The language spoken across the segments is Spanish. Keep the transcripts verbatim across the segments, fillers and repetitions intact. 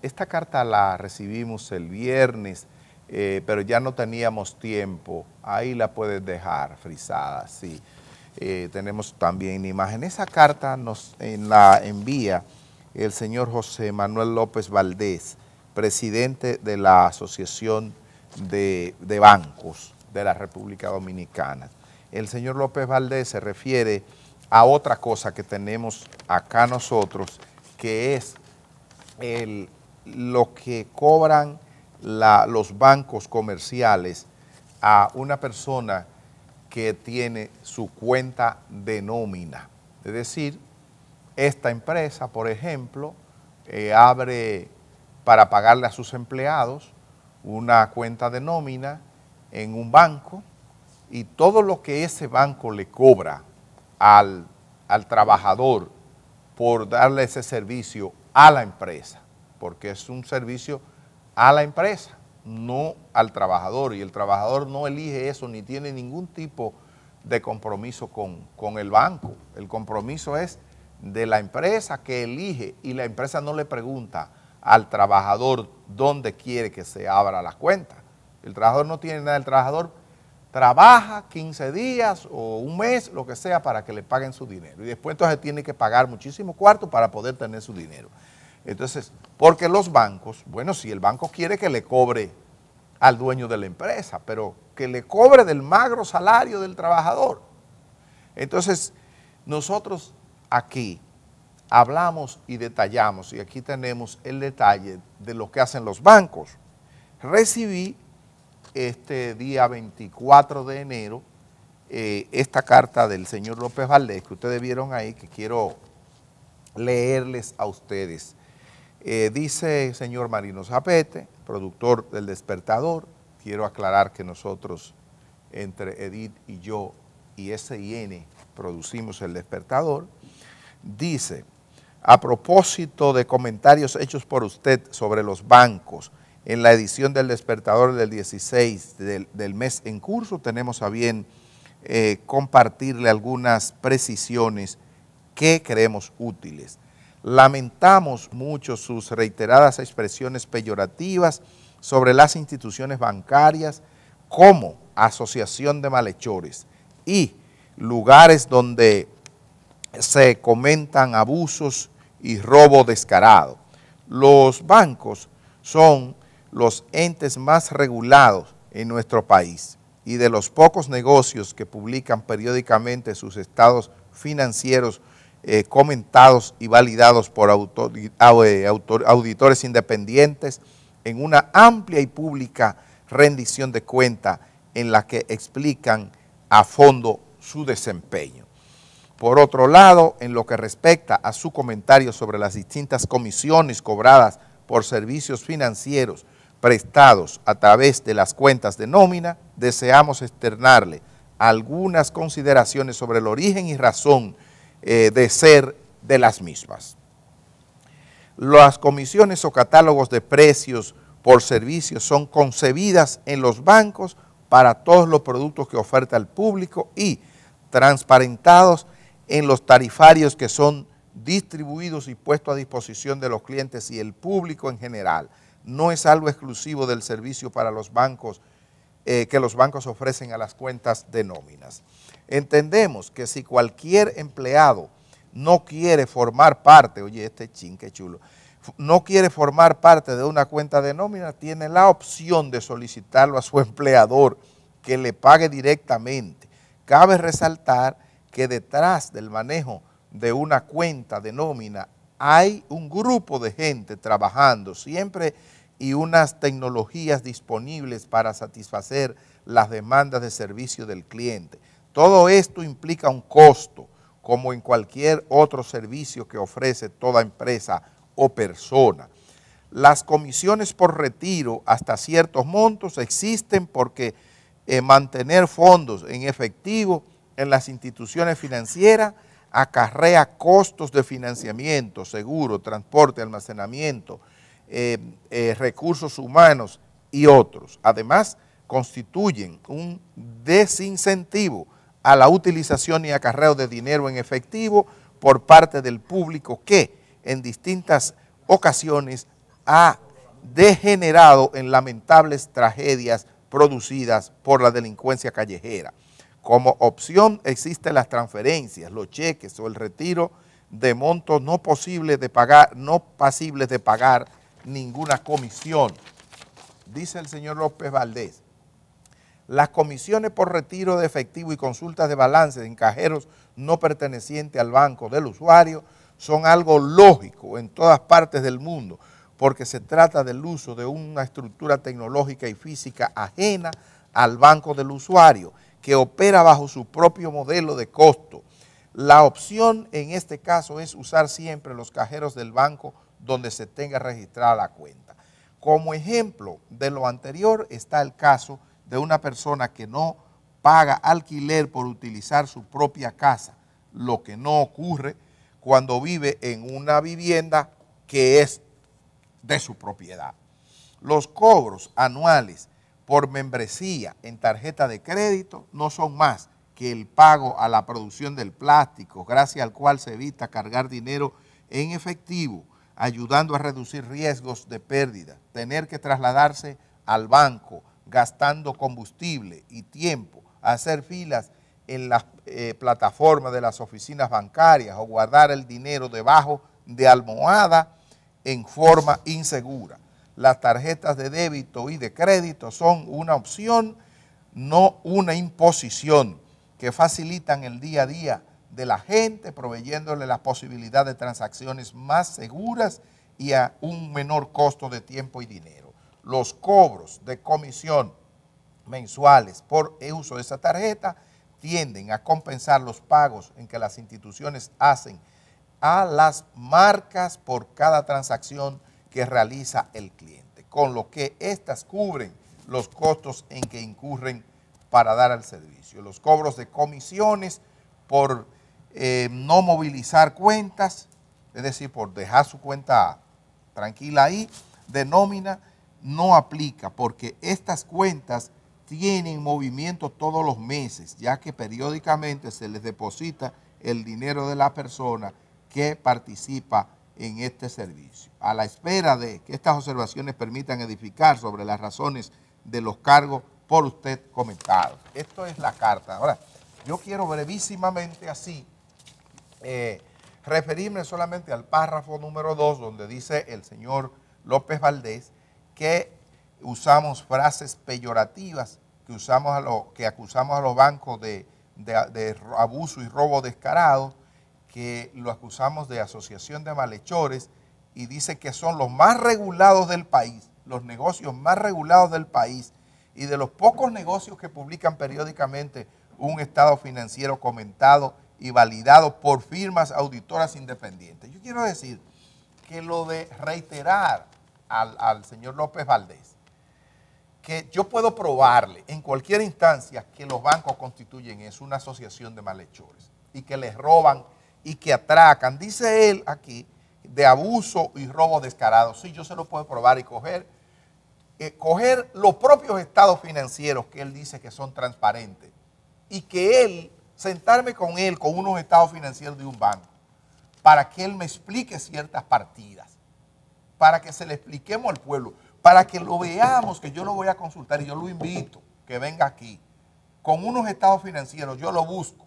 esta carta la recibimos el viernes, eh, pero ya no teníamos tiempo. Ahí la puedes dejar frisada, sí. Eh, tenemos también imagen. Esa carta nos en la envía el señor José Manuel López Valdés, presidente de la Asociación de, de Bancos de la República Dominicana. El señor López Valdés se refiere a otra cosa que tenemos acá nosotros, que es el, lo que cobran la, los bancos comerciales a una persona que tiene su cuenta de nómina. Es decir, esta empresa, por ejemplo, eh, abre para pagarle a sus empleados una cuenta de nómina en un banco y todo lo que ese banco le cobra al, al trabajador por darle ese servicio a la empresa, porque es un servicio a la empresa, no al trabajador, y el trabajador no elige eso ni tiene ningún tipo de compromiso con, con el banco. El compromiso es de la empresa que elige y la empresa no le pregunta al trabajador dónde quiere que se abra la cuenta. El trabajador no tiene nada, el trabajador trabaja quince días o un mes, lo que sea, para que le paguen su dinero. Y después entonces tiene que pagar muchísimo cuarto para poder tener su dinero. Entonces, porque los bancos, bueno, si el banco quiere que le cobre al dueño de la empresa, pero que le cobre del magro salario del trabajador. Entonces, nosotros aquí hablamos y detallamos, y aquí tenemos el detalle de lo que hacen los bancos. Recibí este día veinticuatro de enero eh, esta carta del señor López Valdés, que ustedes vieron ahí, que quiero leerles a ustedes. Eh, dice el señor Marino Zapete, productor del Despertador. Quiero aclarar que nosotros, entre Edith y yo y S I N, producimos el Despertador. Dice, a propósito de comentarios hechos por usted sobre los bancos, en la edición del Despertador del dieciséis del, del mes en curso, tenemos a bien eh, compartirle algunas precisiones que creemos útiles. Lamentamos mucho sus reiteradas expresiones peyorativas sobre las instituciones bancarias como asociación de malhechores y lugares donde se comentan abusos y robo descarado. Los bancos son los entes más regulados en nuestro país y de los pocos negocios que publican periódicamente sus estados financieros Eh, comentados y validados por autor, autor, auditores independientes en una amplia y pública rendición de cuenta en la que explican a fondo su desempeño. Por otro lado, en lo que respecta a su comentario sobre las distintas comisiones cobradas por servicios financieros prestados a través de las cuentas de nómina, deseamos externarle algunas consideraciones sobre el origen y razón Eh, de ser de las mismas. Las comisiones o catálogos de precios por servicios son concebidas en los bancos para todos los productos que oferta el público y transparentados en los tarifarios que son distribuidos y puestos a disposición de los clientes y el público en general. No es algo exclusivo del servicio para los bancos eh, que los bancos ofrecen a las cuentas de nóminas. Entendemos que si cualquier empleado no quiere formar parte, oye, este chin, qué chulo, no quiere formar parte de una cuenta de nómina, tiene la opción de solicitarlo a su empleador que le pague directamente. Cabe resaltar que detrás del manejo de una cuenta de nómina hay un grupo de gente trabajando siempre y unas tecnologías disponibles para satisfacer las demandas de servicio del cliente. Todo esto implica un costo, como en cualquier otro servicio que ofrece toda empresa o persona. Las comisiones por retiro hasta ciertos montos existen porque eh, mantener fondos en efectivo en las instituciones financieras acarrea costos de financiamiento, seguro, transporte, almacenamiento, eh, eh, recursos humanos y otros. Además, constituyen un desincentivo a la utilización y acarreo de dinero en efectivo por parte del público que en distintas ocasiones ha degenerado en lamentables tragedias producidas por la delincuencia callejera. Como opción existen las transferencias, los cheques o el retiro de montos no posibles de pagar, no pasibles de pagar ninguna comisión. Dice el señor López Valdés, las comisiones por retiro de efectivo y consultas de balance en cajeros no pertenecientes al banco del usuario son algo lógico en todas partes del mundo, porque se trata del uso de una estructura tecnológica y física ajena al banco del usuario, que opera bajo su propio modelo de costo. La opción en este caso es usar siempre los cajeros del banco donde se tenga registrada la cuenta. Como ejemplo de lo anterior está el caso de una persona que no paga alquiler por utilizar su propia casa, lo que no ocurre cuando vive en una vivienda que es de su propiedad. Los cobros anuales por membresía en tarjeta de crédito no son más que el pago a la producción del plástico, gracias al cual se evita cargar dinero en efectivo, ayudando a reducir riesgos de pérdida, tener que trasladarse al banco, gastando combustible y tiempo, hacer filas en las eh, plataformas de las oficinas bancarias o guardar el dinero debajo de almohada en forma insegura. Las tarjetas de débito y de crédito son una opción, no una imposición, que facilitan el día a día de la gente, proveyéndole la posibilidad de transacciones más seguras y a un menor costo de tiempo y dinero. Los cobros de comisión mensuales por el uso de esa tarjeta tienden a compensar los pagos en que las instituciones hacen a las marcas por cada transacción que realiza el cliente, con lo que éstas cubren los costos en que incurren para dar el servicio. Los cobros de comisiones por eh, no movilizar cuentas, es decir, por dejar su cuenta tranquila ahí, de nómina, no aplica porque estas cuentas tienen movimiento todos los meses, ya que periódicamente se les deposita el dinero de la persona que participa en este servicio. A la espera de que estas observaciones permitan edificar sobre las razones de los cargos por usted comentados. Esto es la carta. Ahora, yo quiero brevísimamente así eh, referirme solamente al párrafo número dos, donde dice el señor López Valdés que usamos frases peyorativas, que, usamos a lo, que acusamos a los bancos de, de, de abuso y robo descarado, que lo acusamos de asociación de malhechores, y dice que son los más regulados del país, los negocios más regulados del país, y de los pocos negocios que publican periódicamente un estado financiero comentado y validado por firmas auditoras independientes. Yo quiero decir que lo de reiterar al, al señor López Valdés, que yo puedo probarle en cualquier instancia que los bancos constituyen es una asociación de malhechores y que les roban y que atracan, dice él aquí, de abuso y robo descarado. Sí, yo se lo puedo probar y coger, eh, coger los propios estados financieros que él dice que son transparentes y que él, sentarme con él, con unos estados financieros de un banco, para que él me explique ciertas partidas, para que se le expliquemos al pueblo, para que lo veamos, que yo lo voy a consultar y yo lo invito, que venga aquí, con unos estados financieros, yo lo busco,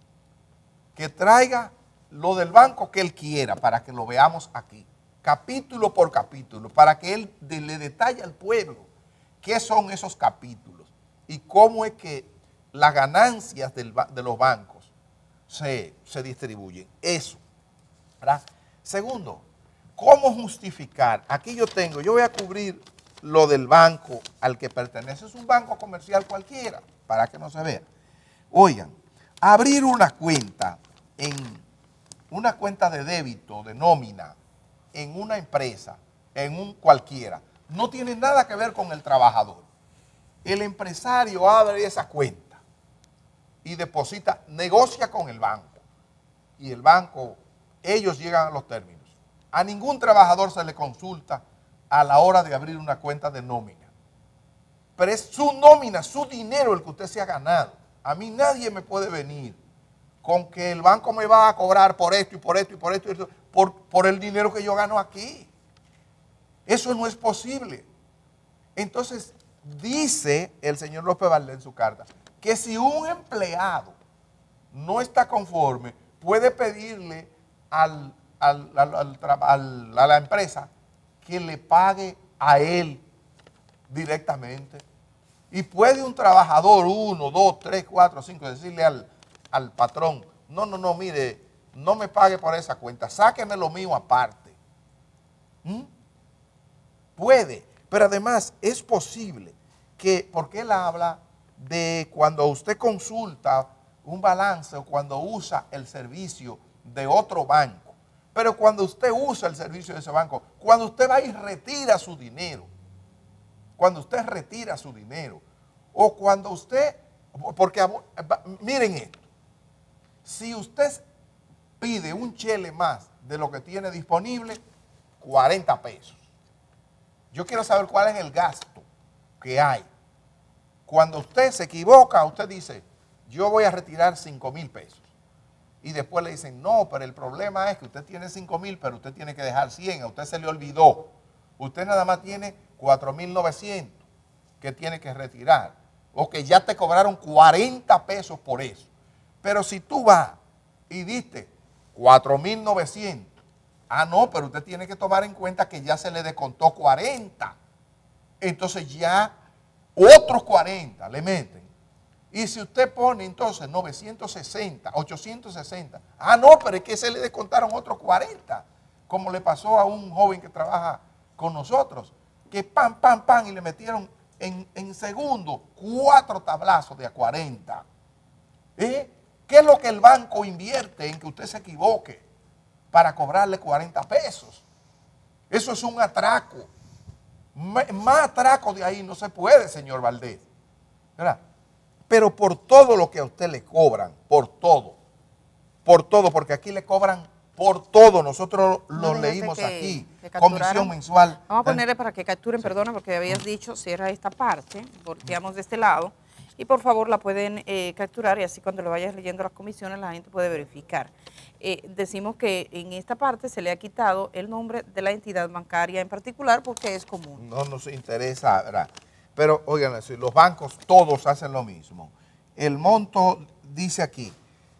que traiga lo del banco que él quiera para que lo veamos aquí, capítulo por capítulo, para que él de, le detalle al pueblo qué son esos capítulos y cómo es que las ganancias del, de los bancos se, se distribuyen. Eso, ¿verdad? Segundo, ¿cómo justificar? Aquí yo tengo, yo voy a cubrir lo del banco al que pertenece, es un banco comercial cualquiera, para que no se vea. Oigan, abrir una cuenta en una cuenta de débito, de nómina, en una empresa, en un cualquiera, no tiene nada que ver con el trabajador. El empresario abre esa cuenta y deposita, negocia con el banco. Y el banco, ellos llegan a los términos. A ningún trabajador se le consulta a la hora de abrir una cuenta de nómina. Pero es su nómina, su dinero el que usted se ha ganado. A mí nadie me puede venir con que el banco me va a cobrar por esto y por esto y por esto, y esto por, por el dinero que yo gano aquí. Eso no es posible. Entonces, dice el señor López Valdés en su carta que si un empleado no está conforme, puede pedirle al, al, al, al, al, a la empresa que le pague a él directamente. Y puede un trabajador, uno, dos, tres, cuatro, cinco, decirle al, al patrón, no, no, no, mire, no me pague por esa cuenta, sáqueme lo mío aparte. ¿Mm? Puede, pero además es posible que, porque él habla de cuando usted consulta un balance o cuando usa el servicio de otro banco, pero cuando usted usa el servicio de ese banco, cuando usted va y retira su dinero, cuando usted retira su dinero, o cuando usted, porque miren esto, si usted pide un chele más de lo que tiene disponible, cuarenta pesos. Yo quiero saber cuál es el gasto que hay. Cuando usted se equivoca, usted dice, yo voy a retirar cinco mil pesos. Y después le dicen, no, pero el problema es que usted tiene cinco mil, pero usted tiene que dejar cien, a usted se le olvidó. Usted nada más tiene cuatro mil novecientos que tiene que retirar. O que ya te cobraron cuarenta pesos por eso. Pero si tú vas y diste cuatro mil novecientos, ah, no, pero usted tiene que tomar en cuenta que ya se le descontó cuarenta. Entonces ya otros cuarenta le meten. Y si usted pone entonces novecientos sesenta, ochocientos sesenta, ah, no, pero es que se le descontaron otros cuarenta. Como le pasó a un joven que trabaja con nosotros, que pam, pam, pam, y le metieron en, en segundo cuatro tablazos de a cuarenta. ¿Eh? ¿Qué es lo que el banco invierte en que usted se equivoque para cobrarle cuarenta pesos? Eso es un atraco. Más atraco de ahí no se puede, señor Valdés, ¿verdad? Pero por todo lo que a usted le cobran, por todo, por todo, porque aquí le cobran por todo, nosotros lo no leímos que, aquí, que comisión mensual. Vamos a ponerle para que capturen, sí. Perdona, porque habías dicho, cierra esta parte, volteamos de este lado, y por favor la pueden eh, capturar y así cuando lo vayas leyendo las comisiones la gente puede verificar. Eh, decimos que en esta parte se le ha quitado el nombre de la entidad bancaria en particular porque es común. No nos interesa, ¿verdad? Pero oigan, los bancos todos hacen lo mismo. El monto dice aquí,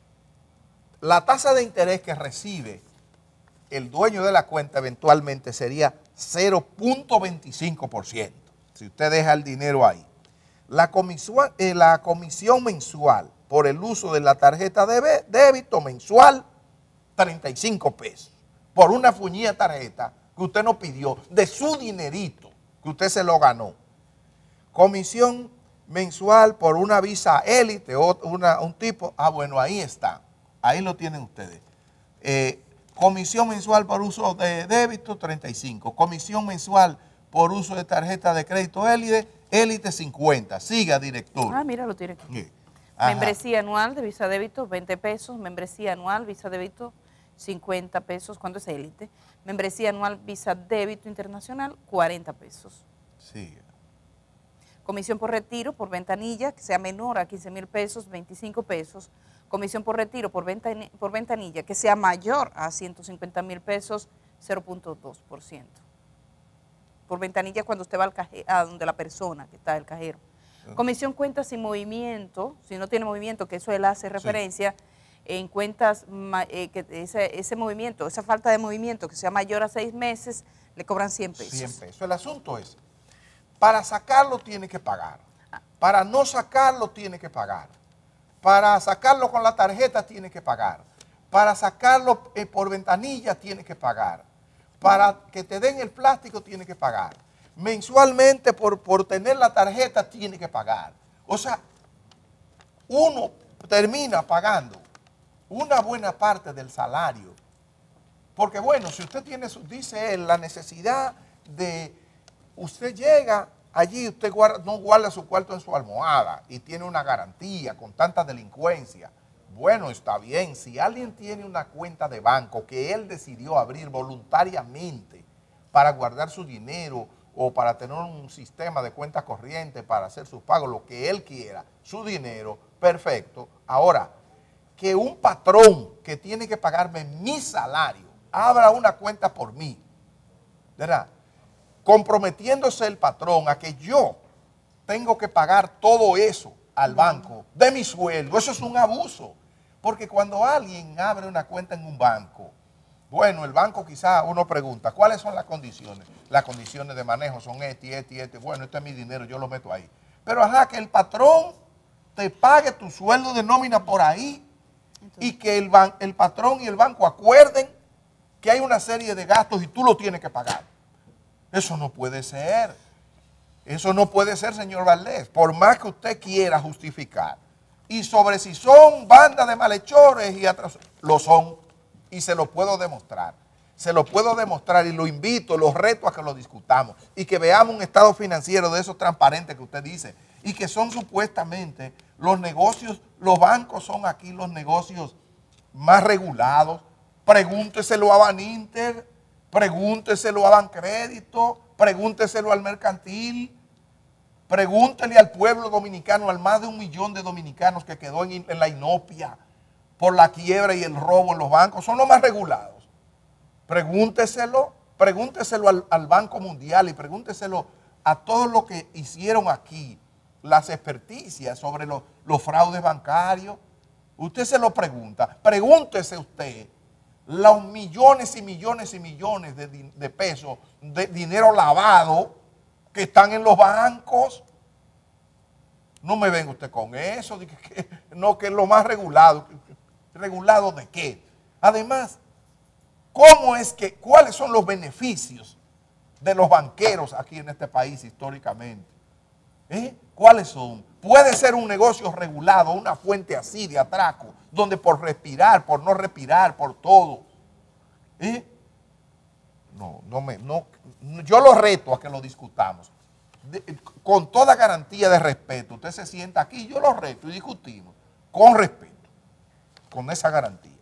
la tasa de interés que recibe el dueño de la cuenta eventualmente sería cero punto veinticinco por ciento, si usted deja el dinero ahí. La comisión, eh, la comisión mensual por el uso de la tarjeta de débito mensual, treinta y cinco pesos. Por una fuñida tarjeta que usted no pidió, de su dinerito, que usted se lo ganó. Comisión mensual por una visa élite, o una, un tipo, ah bueno, ahí está, ahí lo tienen ustedes. Eh, comisión mensual por uso de débito, treinta y cinco. Comisión mensual por uso de tarjeta de crédito élite, élite cincuenta. Siga, director. Ah, mira, lo tiene aquí. Sí. Membresía anual de visa débito, veinte pesos. Membresía anual, visa débito, cincuenta pesos. ¿Cuánto es élite? Membresía anual, visa débito internacional, cuarenta pesos. Siga. Comisión por retiro por ventanilla, que sea menor a quince mil pesos, veinticinco pesos. Comisión por retiro por, ventanilla, por ventanilla, que sea mayor a ciento cincuenta mil pesos, cero punto dos por ciento. Por ventanilla cuando usted va al cajero, a donde la persona que está el cajero. Sí. Comisión cuentas sin movimiento, si no tiene movimiento, que eso él hace referencia, sí. En cuentas, eh, que ese, ese movimiento, esa falta de movimiento que sea mayor a seis meses, le cobran cien pesos. cien pesos. El asunto es, para sacarlo tiene que pagar, para no sacarlo tiene que pagar, para sacarlo con la tarjeta tiene que pagar, para sacarlo eh, por ventanilla tiene que pagar, para que te den el plástico tiene que pagar, mensualmente por, por tener la tarjeta tiene que pagar. O sea, uno termina pagando una buena parte del salario, porque bueno, si usted tiene, su, dice él, la necesidad de, usted llega allí, usted guarda, no guarda su cuarto en su almohada y tiene una garantía con tanta delincuencia. Bueno, está bien, si alguien tiene una cuenta de banco que él decidió abrir voluntariamente para guardar su dinero o para tener un sistema de cuenta corriente para hacer sus pagos, lo que él quiera, su dinero, perfecto. Ahora, que un patrón que tiene que pagarme mi salario abra una cuenta por mí, ¿verdad? comprometiéndose el patrón a que yo tengo que pagar todo eso al banco de mi sueldo. Eso es un abuso. Porque cuando alguien abre una cuenta en un banco, bueno, el banco quizá uno pregunta, ¿cuáles son las condiciones? Las condiciones de manejo son este, este, este. Bueno, este es mi dinero, yo lo meto ahí. Pero ajá, que el patrón te pague tu sueldo de nómina por ahí. Entonces, y que el, ban el patrón y el banco acuerden que hay una serie de gastos y tú lo tienes que pagar. Eso no puede ser. Eso no puede ser, señor Valdés, por más que usted quiera justificar. Y sobre si son bandas de malhechores y atrasos, lo son. Y se lo puedo demostrar. Se lo puedo demostrar y lo invito, lo reto a que lo discutamos. Y que veamos un estado financiero de esos transparentes que usted dice. Y que son supuestamente los negocios, los bancos son aquí los negocios más regulados. Pregúnteselo a Baninter, pregúnteselo a Bancrédito, pregúnteselo al Mercantil. Pregúntele al pueblo dominicano, al más de un millón de dominicanos que quedó en, en la inopia por la quiebra y el robo en los bancos. Son los más regulados. Pregúnteselo, pregúnteselo al, al Banco Mundial y pregúnteselo a todos los que hicieron aquí las experticias sobre los, los fraudes bancarios. Usted se lo pregunta. Pregúntese usted los millones y millones y millones de, de pesos de dinero lavado que están en los bancos. No me venga usted con eso, de que, que, no, que es lo más regulado. ¿Regulado de qué? Además, ¿cómo es que, cuáles son los beneficios de los banqueros aquí en este país históricamente? ¿Eh? ¿Cuáles son? Puede ser un negocio regulado, una fuente así de atraco, donde por respirar, por no respirar, por todo. ¿Eh? No, no me, no, yo lo reto a que lo discutamos. De, con toda garantía de respeto. Usted se sienta aquí, yo lo reto y discutimos con respeto, con esa garantía.